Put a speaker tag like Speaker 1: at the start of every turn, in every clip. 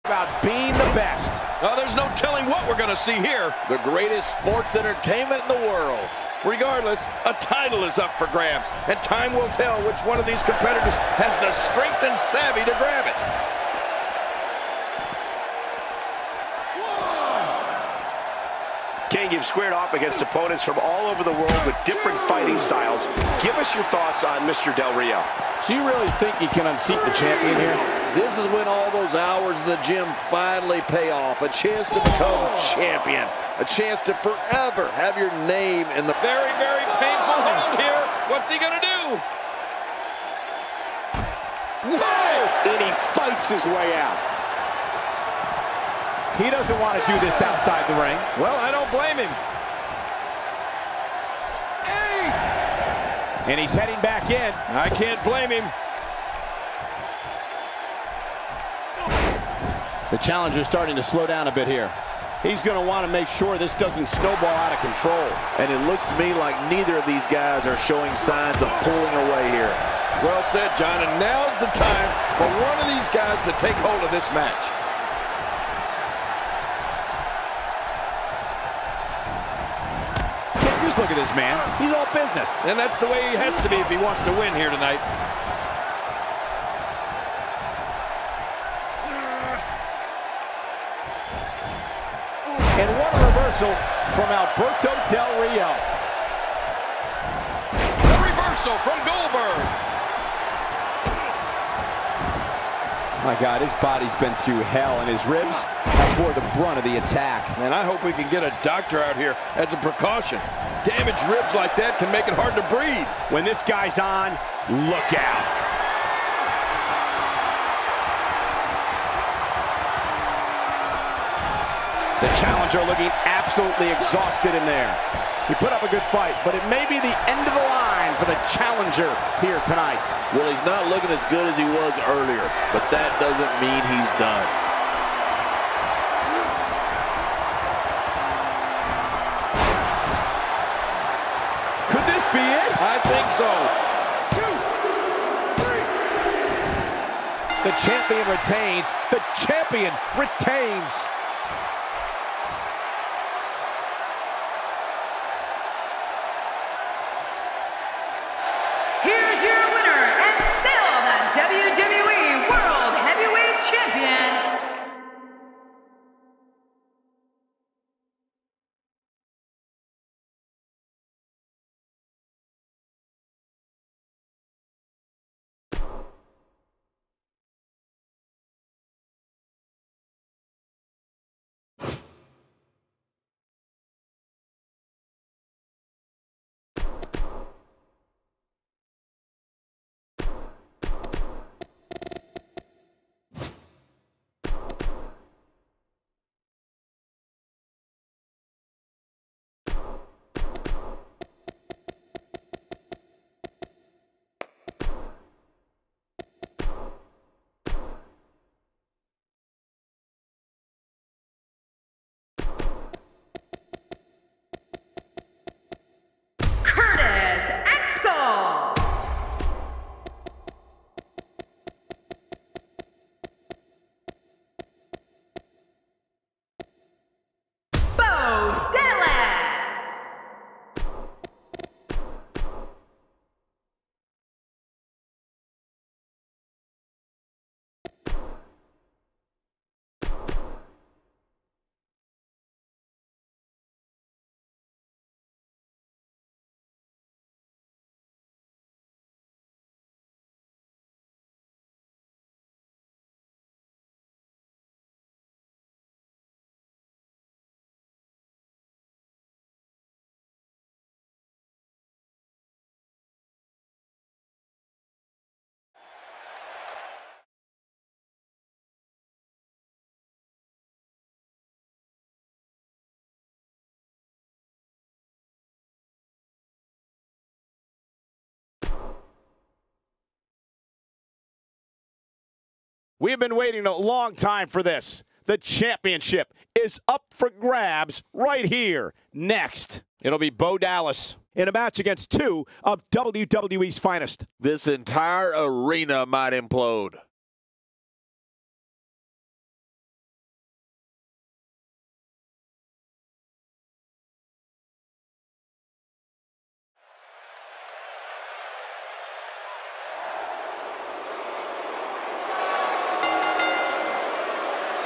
Speaker 1: About being the best.
Speaker 2: Oh, there's no telling what we're going to see here.
Speaker 3: The greatest sports entertainment in the world.
Speaker 2: Regardless, a title is up for grabs, and time will tell which one of these competitors has the strength and savvy to grab it.
Speaker 4: King, you've squared off against opponents from all over the world with different fighting styles. Give us your thoughts on Mr. Del Rio.
Speaker 1: Do you really think he can unseat the champion here?
Speaker 3: This is when all those hours in the gym finally pay off. A chance to become champion. A chance to forever have your name in the...
Speaker 2: Very, very painful hold here. What's he going to do?
Speaker 4: Whoa! And he fights his way out.
Speaker 1: He doesn't want to do this outside the ring.
Speaker 2: Well, I don't blame him.
Speaker 1: 8. And he's heading back in.
Speaker 2: I can't blame him.
Speaker 1: The challenger's starting to slow down a bit here. He's going to want to make sure this doesn't snowball out of control.
Speaker 3: And it looks to me like neither of these guys are showing signs of pulling away here.
Speaker 2: Well said, John, and now's the time for one of these guys to take hold of this match.
Speaker 1: Just look at this man. He's all business.
Speaker 2: And that's the way he has to be if he wants to win here tonight.
Speaker 1: And what a reversal from Alberto Del Rio.
Speaker 2: The reversal from Goldberg.
Speaker 1: My God, his body's been through hell, and his ribs have bore the brunt of the attack.
Speaker 2: And I hope we can get a doctor out here as a precaution. Damaged ribs like that can make it hard to breathe.
Speaker 1: When this guy's on, look out. The challenger looking absolutely exhausted in there. He put up a good fight, but it may be the end of the line for the challenger here tonight.
Speaker 3: Well, he's not looking as good as he was earlier, but that doesn't mean he's done.
Speaker 1: Could this be it?
Speaker 2: I think so.
Speaker 1: 2, 3. The champion retains. The champion retains.
Speaker 5: Here's your winner and still the WWE World Heavyweight Champion, Curtis Axel. Bo Dallas.
Speaker 1: We have been waiting a long time for this. The championship is up for grabs right here. Next, it'll be Bo Dallas in a match against 2 of WWE's finest.
Speaker 3: This entire arena might implode.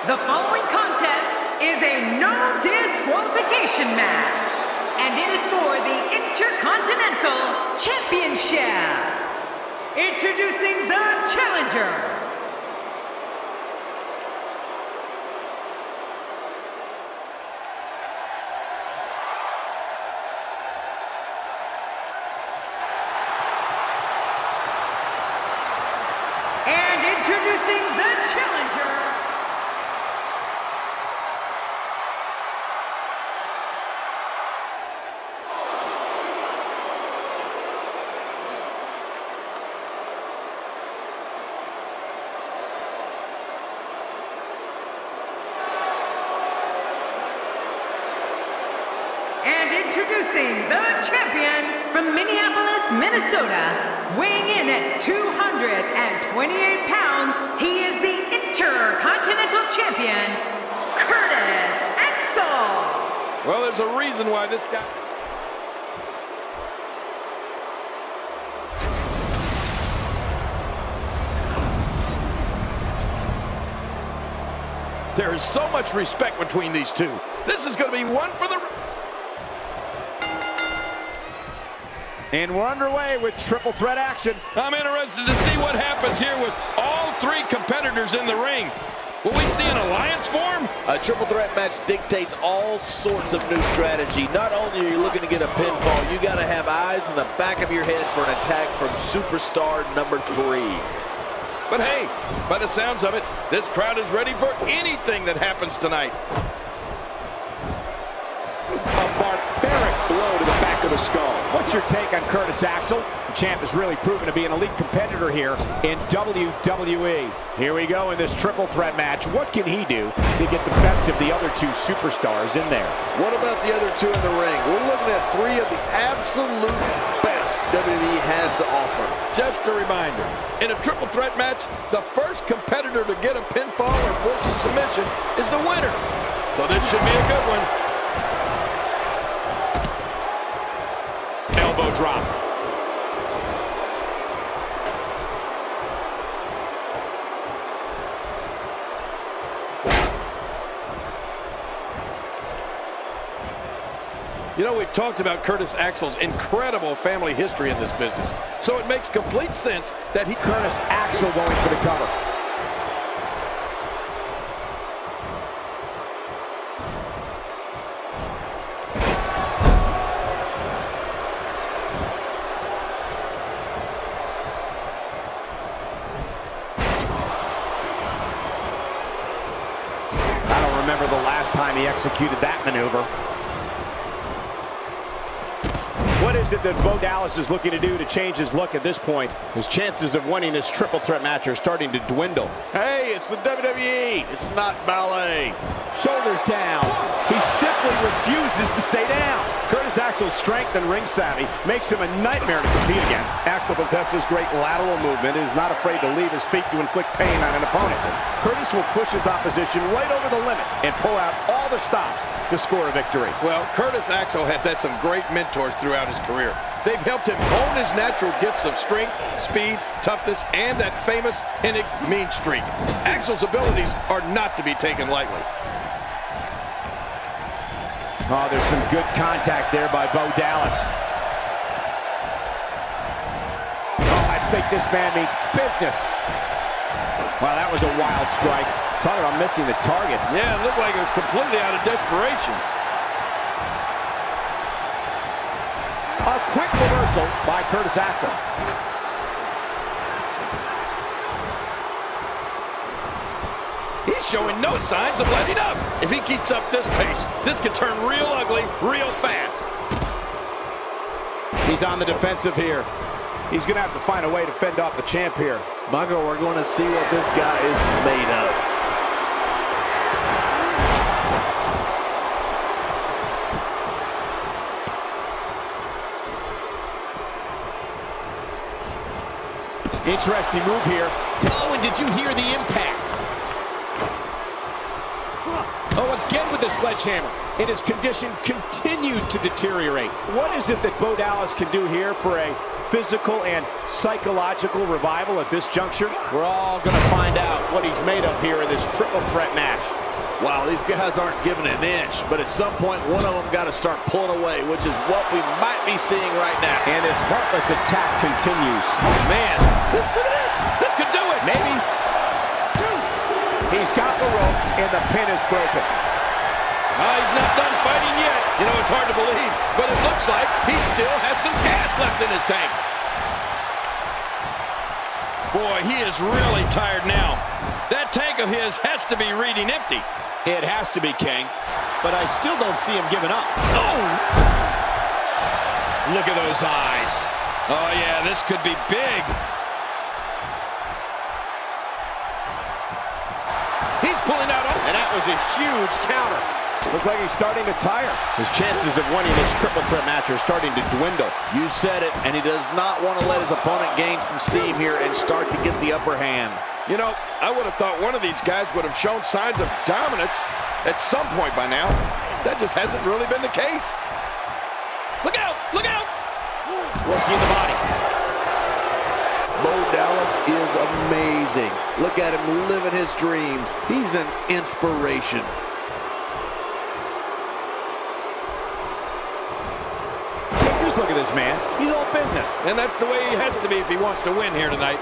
Speaker 5: The following contest is a no disqualification match, and it is for the Intercontinental Championship. Introducing the challenger. And introducing the challenger. And introducing the champion from Minneapolis, Minnesota, weighing in at 228 pounds, he is the Intercontinental Champion, Curtis Axel.
Speaker 2: Well, there's a reason why this guy... There is so much respect between these two. This is going to be one for the...
Speaker 1: And we're underway with triple threat action.
Speaker 2: I'm interested to see what happens here with all three competitors in the ring. Will we see an alliance form?
Speaker 3: A triple threat match dictates all sorts of new strategy. Not only are you looking to get a pinfall, you got to have eyes in the back of your head for an attack from superstar number 3.
Speaker 2: But hey, by the sounds of it, this crowd is ready for anything that happens tonight.
Speaker 1: A barbaric blow to the back of the skull. What's your take on Curtis Axel? The champ has really proven to be an elite competitor here in WWE. Here we go in this triple threat match. What can he do to get the best of the other two superstars in there?
Speaker 3: What about the other two in the ring? We're looking at 3 of the absolute best WWE has to offer.
Speaker 2: Just a reminder, in a triple threat match, the first competitor to get a pinfall or force a submission is the winner. So this should be a good one.
Speaker 1: Elbow drop.
Speaker 2: You know, we've talked about Curtis Axel's incredible family history in this business, so it makes complete sense that
Speaker 1: Curtis Axel going for the cover. I don't remember the last time he executed that maneuver. What is it that Bo Dallas is looking to do to change his look at this point? His chances of winning this triple threat match are starting to dwindle.
Speaker 3: Hey, it's the WWE. It's not ballet.
Speaker 1: Shoulders down. He simply refuses to stay down. Curtis Axel's strength and ring savvy makes him a nightmare to compete against. Axel possesses great lateral movement and is not afraid to leave his feet to inflict pain on an opponent. Curtis will push his opposition right over the limit and pull out all the stops to score a victory.
Speaker 2: Well, Curtis Axel has had some great mentors throughout his career. They've helped him hone his natural gifts of strength, speed, toughness, and that famous Hennig mean streak. Axel's abilities are not to be taken lightly.
Speaker 1: Oh, there's some good contact there by Bo Dallas. Oh, I think this man means business. Wow, that was a wild strike. Talking about missing the target.
Speaker 2: Yeah, it looked like it was completely out of desperation.
Speaker 1: A quick reversal by Curtis Axel.
Speaker 2: He's showing no signs of letting up. If he keeps up this pace, this could turn real ugly real fast.
Speaker 1: He's on the defensive here. He's going to have to find a way to fend off the champ here.
Speaker 3: Michael, we're going to see what this guy is made of.
Speaker 1: Interesting move here.
Speaker 6: Oh, and did you hear the impact?
Speaker 1: Oh, again with the sledgehammer. And his condition continues to deteriorate. What is it that Bo Dallas can do here for a physical and psychological revival at this juncture? We're all going to find out what he's made of here in this triple threat match.
Speaker 3: Wow, these guys aren't giving an inch, but at some point, one of them got to start pulling away, which is what we might be seeing right now.
Speaker 1: And his heartless attack continues.
Speaker 2: Oh, man. Look at this. This could do it.
Speaker 1: Maybe. He's got the ropes, and the pin is broken.
Speaker 2: He's not done fighting yet. You know, it's hard to believe, but it looks like he still has some gas left in his tank. Boy, he is really tired now. That tank of his has to be reading empty.
Speaker 1: It has to be, King, but I still don't see him giving up.
Speaker 2: Oh!
Speaker 1: Look at those eyes.
Speaker 2: Oh, yeah, this could be big. He's pulling out.
Speaker 1: And that was a huge counter. Looks like he's starting to tire. His chances of winning this triple threat match are starting to dwindle.
Speaker 3: You said it, and he does not want to let his opponent gain some steam here and start to get the upper hand.
Speaker 2: You know, I would have thought one of these guys would have shown signs of dominance at some point by now. That just hasn't really been the case. Look out! Look out!
Speaker 1: Working the body.
Speaker 3: Bo Dallas is amazing. Look at him living his dreams. He's an inspiration.
Speaker 1: Just look at this man. He's all business.
Speaker 2: And that's the way he has to be if he wants to win here tonight.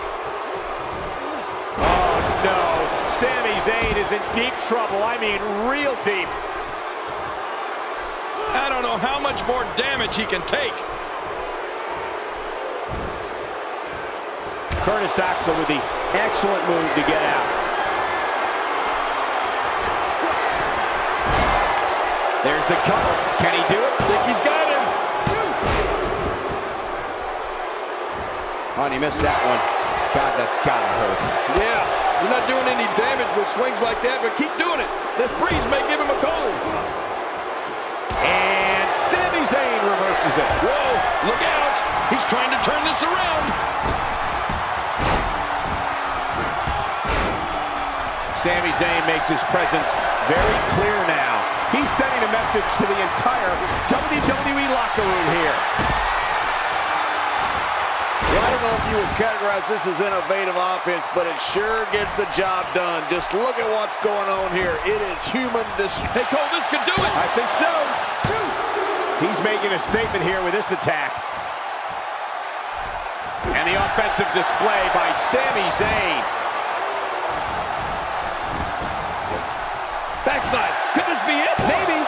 Speaker 1: Oh, no. Sami Zayn is in deep trouble. I mean, real deep.
Speaker 2: I don't know how much more damage he can take.
Speaker 1: Curtis Axel with the excellent move to get out. There's the cover. Can he do it?
Speaker 2: I think he's got him.
Speaker 1: Oh, and he missed that one. God, that's gotta hurt.
Speaker 2: Yeah, you're not doing any damage with swings like that, but keep doing it. The breeze may give him a cold.
Speaker 1: And Sami Zayn reverses it.
Speaker 2: Whoa, look out. He's trying to turn this around.
Speaker 1: Sami Zayn makes his presence very clear now. He's sending a message to the entire WWE locker room here.
Speaker 3: Well, I don't know if you would categorize this as innovative offense, but it sure gets the job done. Just look at what's going on here. It is human destruction.
Speaker 2: Hey, Cole, this could do it.
Speaker 1: I think so. He's making a statement here with this attack. And the offensive display by Sami Zayn.
Speaker 2: Backside. Could this be it?
Speaker 1: Maybe.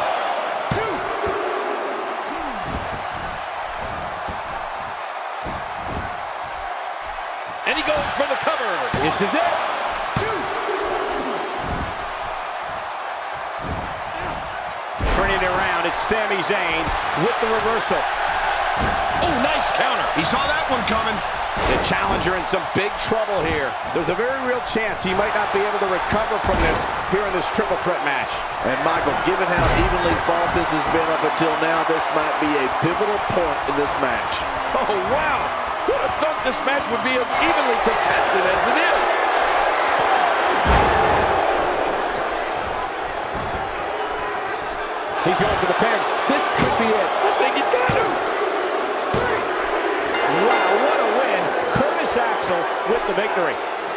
Speaker 2: And he goes for the cover.
Speaker 1: This is it. Turning it around, it's Sami Zayn with the reversal.
Speaker 2: Oh, nice counter.
Speaker 1: He saw that one coming. The challenger in some big trouble here. There's a very real chance he might not be able to recover from this here in this triple threat match.
Speaker 3: And Michael, given how evenly fought this has been up until now, this might be a pivotal point in this match.
Speaker 2: Oh, wow. Who would have thought this match would be as evenly contested as it is?
Speaker 1: He's going for the pin. This could be it.
Speaker 2: I think he's got him.
Speaker 1: Wow, what a win. Curtis Axel with the victory.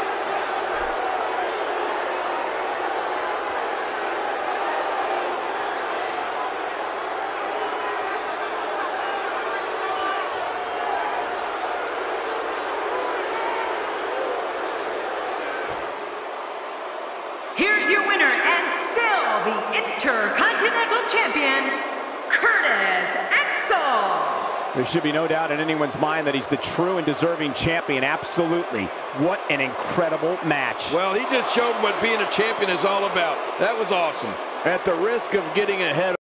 Speaker 5: Here's your winner and still the Intercontinental Champion, Curtis Axel.
Speaker 1: There should be no doubt in anyone's mind that he's the true and deserving champion. Absolutely. What an incredible match.
Speaker 2: Well, he just showed what being a champion is all about. That was awesome.
Speaker 3: At the risk of getting ahead